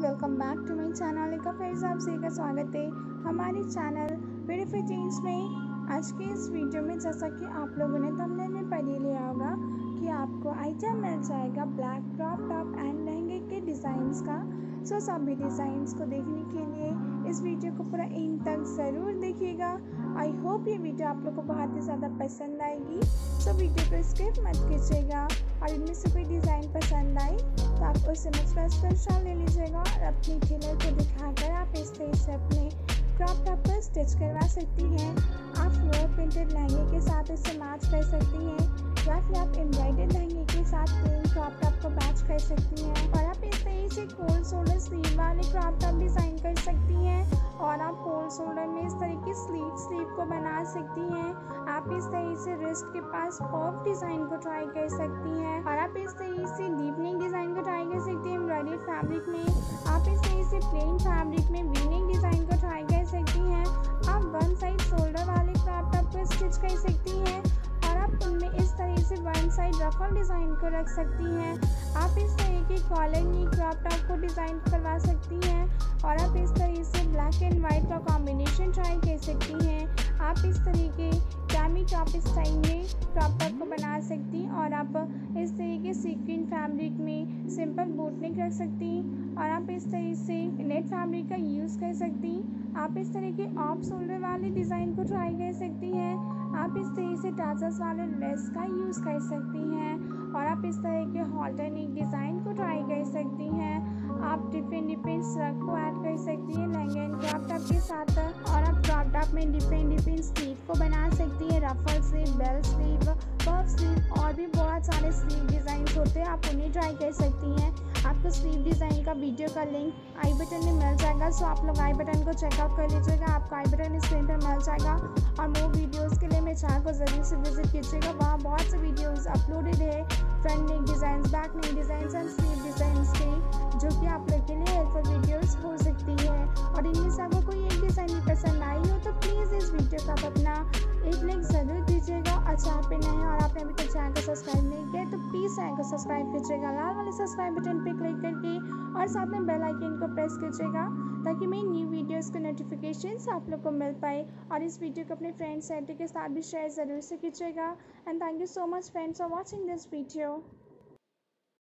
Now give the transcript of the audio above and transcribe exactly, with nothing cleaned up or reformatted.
Welcome back to my channel. एक फिर से आप सभी का स्वागत है हमारे चैनल ब्यूटीफुल टीन्स में। आज के इस वीडियो में जैसा कि आप लोगों ने थंबनेल में पढ़ ही लिया होगा कि आपको आइडिया मिल जाएगा ब्लैक क्रॉप टॉप एंड लहंगे के डिज़ाइंस का। सो सभी डिज़ाइंस को देखने के लिए इस वीडियो को पूरा एंड तक ज़रूर देखिएगा। आई होप ये वीडियो आप लोग को बहुत ही ज़्यादा पसंद आएगी। सो वीडियो को स्किप मत कीजिएगा और इनमें से कोई डिज़ाइन पसंद आए तो आप उसे मुझ स्क्रीनशॉट ले लीजिएगा और अपनी टेलर को दिखाकर आप इस तरह से अपने क्रॉप टॉप पर स्टिच करवा सकती हैं। आप फ्लोर प्रिंटेड लहंगे के साथ इसे मैच कर सकती हैं या फिर आप एम्ब्रॉयडर्ड लहंगे के साथ प्लेन क्रॉप टॉप को मैच कर सकती हैं और आप इस तरह से कोल्ड शोल्डर स्लीव वाले क्रॉप टॉप डिज़ाइन कर सकती हैं और आप कोल्ड शोल्डर में इस तरह की स्लीव स्लीव को बना सकती हैं। आप इस तरह से रिस्ट के पास पॉप डिज़ाइन को ट्राई कर सकती हैं और आप इस तरह से डीप नेक डिज़ाइन को ट्राई कर सकती हैं एम्ब्रॉयडर्ड फैब्रिक में। आप इस तरह से प्लेन फैब्रिक में वी नेक डिज़ाइन को ट्राई कर सकती हैं। आप वन साइड शोल्डर वाले क्रॉप टॉप को स्टिच कर सकती हैं और आप उनमें इस तरह से वन साइड रफल डिज़ाइन को रख सकती हैं। आप इस तरह के कॉलर नी क्रॉप टॉप को डिज़ाइन करवा सकती हैं और आप इस तरह से ब्लैक एंड वाइट का कॉम्बिनेशन ट्राई कर सकती हैं। आप इस तरह के कैमी टॉप स्टाइल में क्रॉप टॉप को बना सकती हैं और आप इस तरह के सीक्वेंट फैब्रिक में सिंपल बोट नेक रख सकती हैं और आप इस तरह से नेट फैब्रिक का यूज़ कर सकती हैं। आप इस तरह के ऑफ शोल्डर वाले डिज़ाइन को ट्राई कर सकती हैं। आप इस तरह से टाजर्स वाले लेस का यूज़ कर सकती हैं और आप इस तरह के हॉल्टर नेक डिज़ाइन को ट्राई कर सकती हैं। आप डिफरेंट डिफरेंट स्ट्रक को ऐड कर सकती हैं लहंगे एंड क्रॉप टॉप के साथ और आप क्रॉप टॉप में डिफरेंट डिफरेंट स्लीव को बना सकती हैं, ruffle sleeve, bell sleeve, puff sleeve और भी बहुत सारे स्लीव डिज़ाइन होते हैं, आप उन्हें ट्राई कर सकती हैं। आपको स्लीव डिज़ाइन का वीडियो का लिंक आई बटन में मिल जाएगा, सो आप लोग आई बटन को चेकआउट कर लीजिएगा। आपको आई बटन स्क्रीन पर मिल जाएगा और मोर वीडियोज़ के लिए मेरे चैनल को ज़रूर से विजिट कीजिएगा। वहाँ बहुत से वीडियोज़ अपलोडेड है front neck design, back neck design and sleeve design के, जो कि आप लोग के लिए हेल्पफुल वीडियोस हो सकती है। और इनमें से आपको कोई एक डिज़ाइन भी पसंद आई हो तो प्लीज़ इस वीडियो का आप अपना एक लाइक ज़रूर दीजिएगा। अच्छा आप नए हैं और आपने अभी तक चैनल को सब्सक्राइब नहीं किया तो प्लीज़ चैनल को सब्सक्राइब कीजिएगा लाल वाले सब्सक्राइब बटन पर क्लिक करके और साथ में बेल आइकन को प्रेस कीजिएगा ताकि मेरी न्यू वीडियोज़ के नोटिफिकेशंस आप लोग को मिल पाए। और इस वीडियो को अपने फ्रेंड्स सर्कल के साथ भी शेयर ज़रूर से कीजिएगा। And thank you so much friends for watching this video.